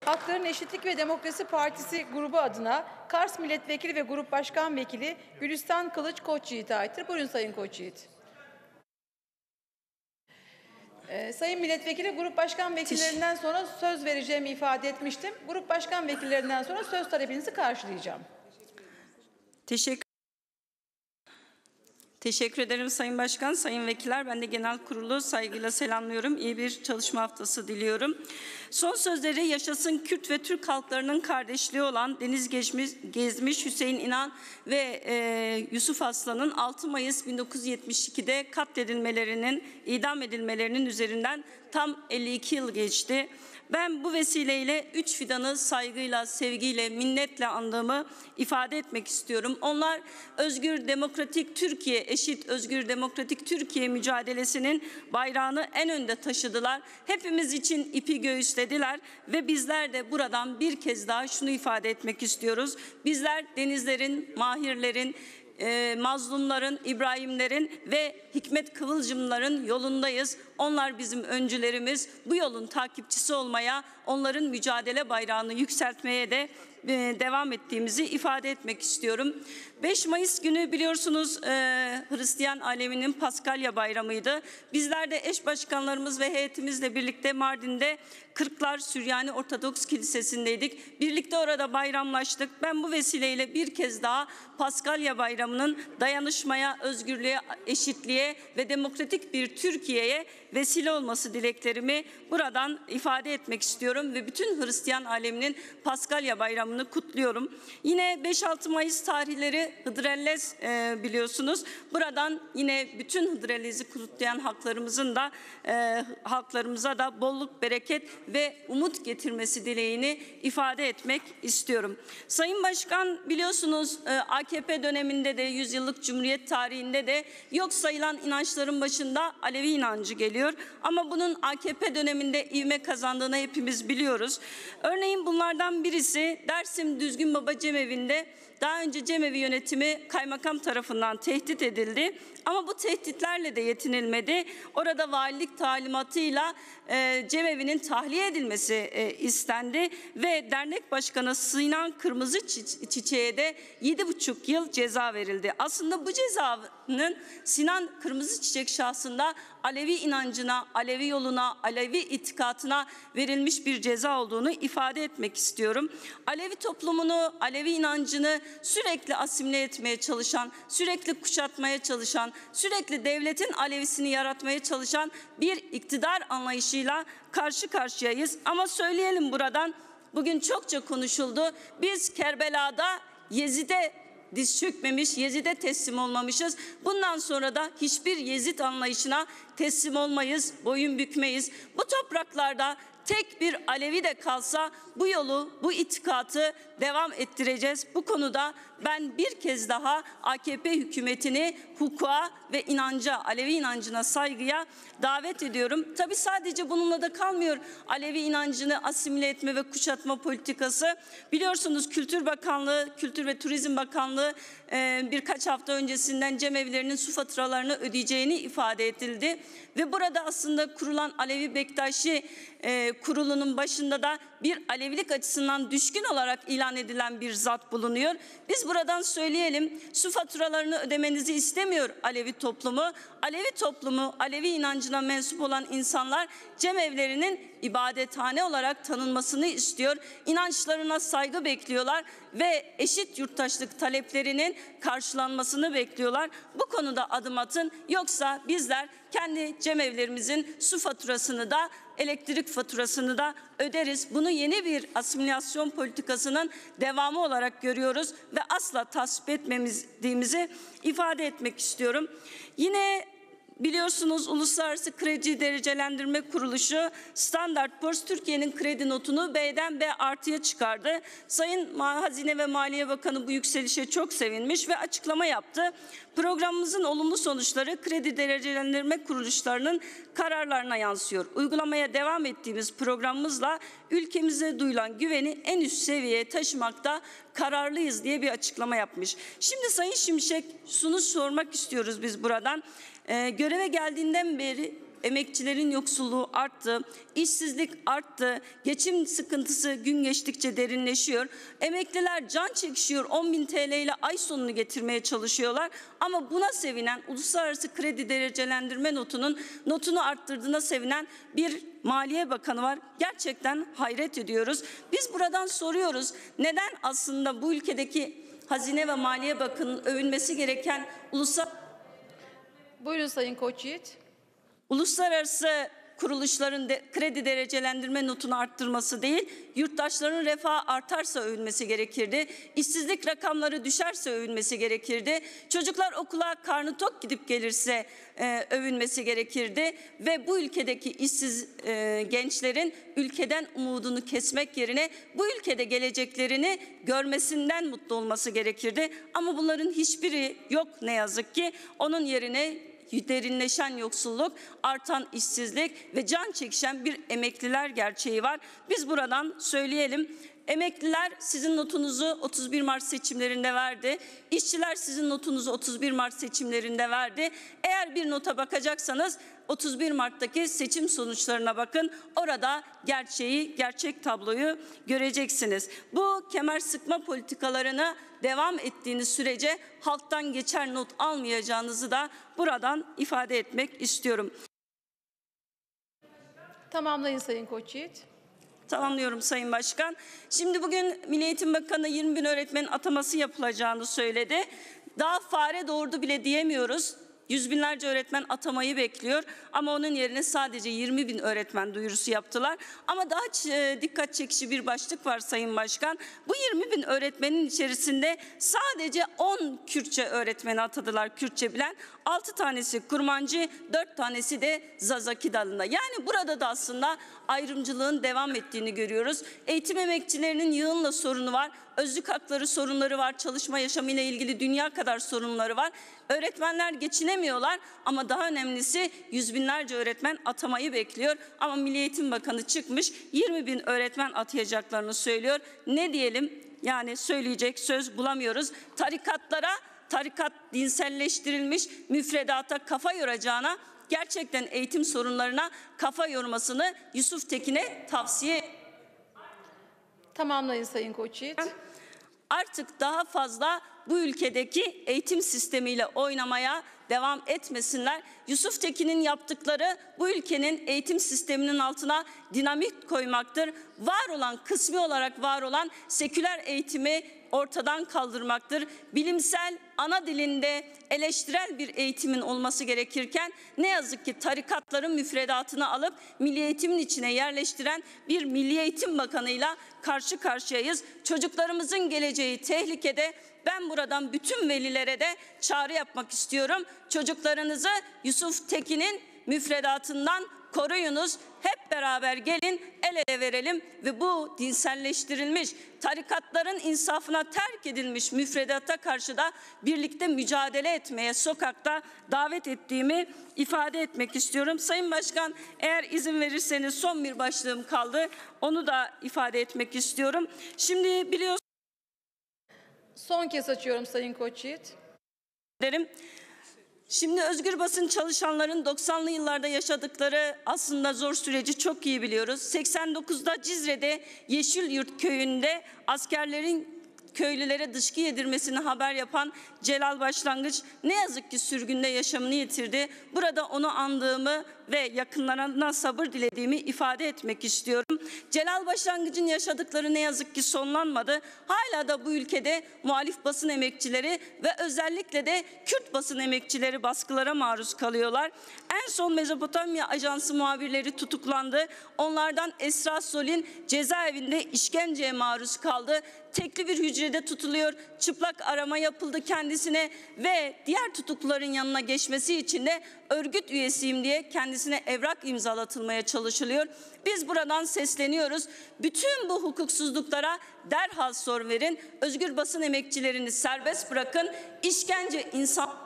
Hakların Eşitlik ve Demokrasi Partisi grubu adına Kars Milletvekili ve Grup Başkan Vekili Gülistan Kılıç Koçyiğit'e aittir. Buyurun Sayın Koçyiğit. Sayın Milletvekili, Grup Başkan Vekillerinden sonra söz vereceğimi ifade etmiştim. Grup Başkan Vekillerinden sonra söz talebinizi karşılayacağım. Teşekkür ederim Sayın Başkan, Sayın Vekiller. Ben de Genel Kurulu saygıyla selamlıyorum. İyi bir çalışma haftası diliyorum. Son sözleri yaşasın Kürt ve Türk halklarının kardeşliği olan Deniz Gezmiş, Hüseyin İnan ve Yusuf Aslan'ın 6 Mayıs 1972'de katledilmelerinin, idam edilmelerinin üzerinden tam 52 yıl geçti. Ben bu vesileyle 3 fidanı saygıyla, sevgiyle, minnetle andığımı ifade etmek istiyorum. Onlar özgür, demokratik Türkiye, eşit, özgür, demokratik Türkiye mücadelesinin bayrağını en önde taşıdılar. Hepimiz için ipi göğüslediler ve bizler de buradan bir kez daha şunu ifade etmek istiyoruz. Bizler Denizlerin, Mahirlerin, mazlumların, İbrahimlerin ve Hikmet Kıvılcımların yolundayız. Onlar bizim öncülerimiz. Bu yolun takipçisi olmaya, onların mücadele bayrağını yükseltmeye de devam ettiğimizi ifade etmek istiyorum. 5 Mayıs günü biliyorsunuz Hristiyan aleminin Paskalya bayramıydı. Bizler de eş başkanlarımız ve heyetimizle birlikte Mardin'de Kırklar Süryani Ortodoks Kilisesi'ndeydik. Birlikte orada bayramlaştık. Ben bu vesileyle bir kez daha Paskalya bayramının dayanışmaya, özgürlüğe, eşitliğe ve demokratik bir Türkiye'ye vesile olması dileklerimi buradan ifade etmek istiyorum ve bütün Hristiyan aleminin Paskalya bayramını kutluyorum. Yine 5-6 Mayıs tarihleri Hıdrellez biliyorsunuz. Buradan yine bütün Hıdrellez'i kutlayan halklarımıza da bolluk, bereket ve umut getirmesi dileğini ifade etmek istiyorum. Sayın Başkan, biliyorsunuz AKP döneminde de 100 yıllık Cumhuriyet tarihinde de yok sayılan inançların başında Alevi inancı geliyor. Ama bunun AKP döneminde ivme kazandığını hepimiz biliyoruz. Örneğin bunlardan birisi Dersim Düzgün Baba Cemevi'nde daha önce cemevi yönetimi kaymakam tarafından tehdit edildi. Ama bu tehditlerle de yetinilmedi. Orada valilik talimatıyla cemevinin tahliye edilmesi istendi ve dernek başkanı Sinan Kırmızı Çiçek'e de 7,5 yıl ceza verildi. Aslında bu cezanın Sinan Kırmızı Çiçek şahsında Alevi inancına, Alevi yoluna, Alevi itikatına verilmiş bir ceza olduğunu ifade etmek istiyorum. Alevi toplumunu, Alevi inancını sürekli asimile etmeye çalışan, sürekli kuşatmaya çalışan, sürekli devletin Alevisini yaratmaya çalışan bir iktidar anlayışıyla karşı karşıyayız. Ama söyleyelim buradan, bugün çokça konuşuldu. Biz Kerbela'da Yezid'e diz çökmemiş, Yezid'e teslim olmamışız. Bundan sonra da hiçbir Yezid anlayışına teslim olmayız, boyun bükmeyiz. Bu topraklarda tek bir Alevi de kalsa bu yolu, bu itikatı devam ettireceğiz. Bu konuda ben bir kez daha AKP hükümetini hukuka ve inanca, Alevi inancına saygıya davet ediyorum. Tabii sadece bununla da kalmıyor Alevi inancını asimile etme ve kuşatma politikası. Biliyorsunuz Kültür Bakanlığı, Kültür ve Turizm Bakanlığı birkaç hafta öncesinden cemevlerinin su faturalarını ödeyeceğini ifade edildi. Ve burada aslında kurulan Alevi Bektaşi kurulunun başında da bir Alevilik açısından düşkün olarak ilan edilen bir zat bulunuyor. Biz buradan söyleyelim, su faturalarını ödemenizi istemiyor Alevi toplumu. Alevi toplumu, Alevi inancına mensup olan insanlar cemevlerinin ibadethane olarak tanınmasını istiyor. İnançlarına saygı bekliyorlar ve eşit yurttaşlık taleplerinin karşılanmasını bekliyorlar. Bu konuda adım atın, yoksa bizler kendi cemevlerimizin su faturasını da elektrik faturasını da öderiz. Bunu yeni bir asimilasyon politikasının devamı olarak görüyoruz ve asla tasvip etmediğimizi ifade etmek istiyorum. Yine biliyorsunuz Uluslararası Kredi Derecelendirme Kuruluşu Standard Poor's Türkiye'nin kredi notunu B'den B artıya çıkardı. Sayın Hazine ve Maliye Bakanı bu yükselişe çok sevinmiş ve açıklama yaptı. Programımızın olumlu sonuçları kredi derecelendirme kuruluşlarının kararlarına yansıyor. Uygulamaya devam ettiğimiz programımızla ülkemize duyulan güveni en üst seviyeye taşımakta kararlıyız diye bir açıklama yapmış. Şimdi Sayın Şimşek, şunu sormak istiyoruz biz buradan. Göreve geldiğinden beri emekçilerin yoksulluğu arttı, işsizlik arttı, geçim sıkıntısı gün geçtikçe derinleşiyor. Emekliler can çekişiyor, 10.000 TL ile ay sonunu getirmeye çalışıyorlar. Ama buna sevinen, uluslararası kredi derecelendirme notunu arttırdığına sevinen bir Maliye Bakanı var. Gerçekten hayret ediyoruz. Biz buradan soruyoruz, neden aslında bu ülkedeki Hazine ve Maliye Bakanı'nın övülmesi gereken Buyurun Sayın Koçyiğit. uluslararası kuruluşların kredi derecelendirme notunu arttırması değil, yurttaşların refahı artarsa övülmesi gerekirdi. İşsizlik rakamları düşerse övülmesi gerekirdi. Çocuklar okula karnı tok gidip gelirse övülmesi gerekirdi. Ve bu ülkedeki işsiz gençlerin ülkeden umudunu kesmek yerine bu ülkede geleceklerini görmesinden mutlu olması gerekirdi. Ama bunların hiçbiri yok ne yazık ki. Onun yerine derinleşen yoksulluk, artan işsizlik ve can çekişen bir emekliler gerçeği var. Biz buradan söyleyelim. Emekliler sizin notunuzu 31 Mart seçimlerinde verdi. İşçiler sizin notunuzu 31 Mart seçimlerinde verdi. Eğer bir nota bakacaksanız 31 Mart'taki seçim sonuçlarına bakın. Orada gerçek tabloyu göreceksiniz. Bu kemer sıkma politikalarına devam ettiğiniz sürece halktan geçer not almayacağınızı da buradan ifade etmek istiyorum. Tamamlayın Sayın Koçyiğit. Tamamlıyorum Sayın Başkan. Şimdi bugün Milli Eğitim Bakanı 20.000 öğretmenin ataması yapılacağını söyledi. Daha fare doğurdu bile diyemiyoruz. Yüz binlerce öğretmen atamayı bekliyor ama onun yerine sadece 20.000 öğretmen duyurusu yaptılar. Ama daha dikkat çekici bir başlık var Sayın Başkan. Bu 20.000 öğretmenin içerisinde sadece 10 Kürtçe öğretmeni atadılar, Kürtçe bilen. 6 tanesi Kurmancı, 4 tanesi de Zazaki dalında. Yani burada da aslında ayrımcılığın devam ettiğini görüyoruz. Eğitim emekçilerinin yığınla sorunu var. Özlük hakları sorunları var. Çalışma yaşamıyla ilgili dünya kadar sorunları var. Öğretmenler geçinemiyorlar ama daha önemlisi yüz binlerce öğretmen atamayı bekliyor. Ama Milli Eğitim Bakanı çıkmış 20.000 öğretmen atayacaklarını söylüyor. Ne diyelim? Yani söyleyecek söz bulamıyoruz. Tarikat dinselleştirilmiş müfredata kafa yoracağına gerçekten eğitim sorunlarına kafa yormasını Yusuf Tekin'e tavsiye ediyorum. Tamamlayın Sayın Koçyiğit. Artık daha fazla bu ülkedeki eğitim sistemiyle oynamaya devam etmesinler. Yusuf Tekin'in yaptıkları bu ülkenin eğitim sisteminin altına dinamit koymaktır. Kısmi olarak var olan seküler eğitimi ortadan kaldırmaktır. Bilimsel, ana dilinde eleştirel bir eğitimin olması gerekirken ne yazık ki tarikatların müfredatını alıp milli eğitimin içine yerleştiren bir Milli Eğitim Bakanı'yla karşı karşıyayız. Çocuklarımızın geleceği tehlikede. Ben buradan bütün velilere de çağrı yapmak istiyorum. Çocuklarınızı Yusuf Tekin'in müfredatından koruyunuz. Hep beraber gelin el ele verelim ve bu dinselleştirilmiş, tarikatların insafına terk edilmiş müfredata karşı da birlikte mücadele etmeye sokakta davet ettiğimi ifade etmek istiyorum. Sayın Başkan, eğer izin verirseniz son bir başlığım kaldı. Onu da ifade etmek istiyorum. Şimdi biliyorsunuz. Son kez açıyorum Sayın Koçyiğit. Şimdi özgür basın çalışanların 90'lı yıllarda yaşadıkları aslında zor süreci çok iyi biliyoruz. 89'da Cizre'de Yeşilyurt köyünde askerlerin köylülere dışkı yedirmesini haber yapan Celal Başlangıç ne yazık ki sürgünde yaşamını yitirdi. Burada onu andığımı ve yakınlarına sabır dilediğimi ifade etmek istiyorum. Celal Başlangıç'ın yaşadıkları ne yazık ki sonlanmadı. Hala da bu ülkede muhalif basın emekçileri ve özellikle de Kürt basın emekçileri baskılara maruz kalıyorlar. En son Mezopotamya Ajansı muhabirleri tutuklandı. Onlardan Esra Solin cezaevinde işkenceye maruz kaldı. Tekli bir hücrede tutuluyor. Çıplak arama yapıldı kendisine ve diğer tutukluların yanına geçmesi için de örgüt üyesiyim diye kendisine evrak imzalatılmaya çalışılıyor. Biz buradan sesleniyoruz. Bütün bu hukuksuzluklara derhal son verin. Özgür basın emekçilerini serbest bırakın. İşkence insan